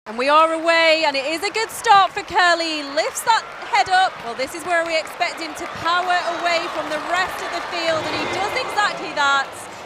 And we are away, and it is a good start for Kerley. Lifts that head up. Well, this is where we expect him to power away from the rest of the field, and he does exactly that.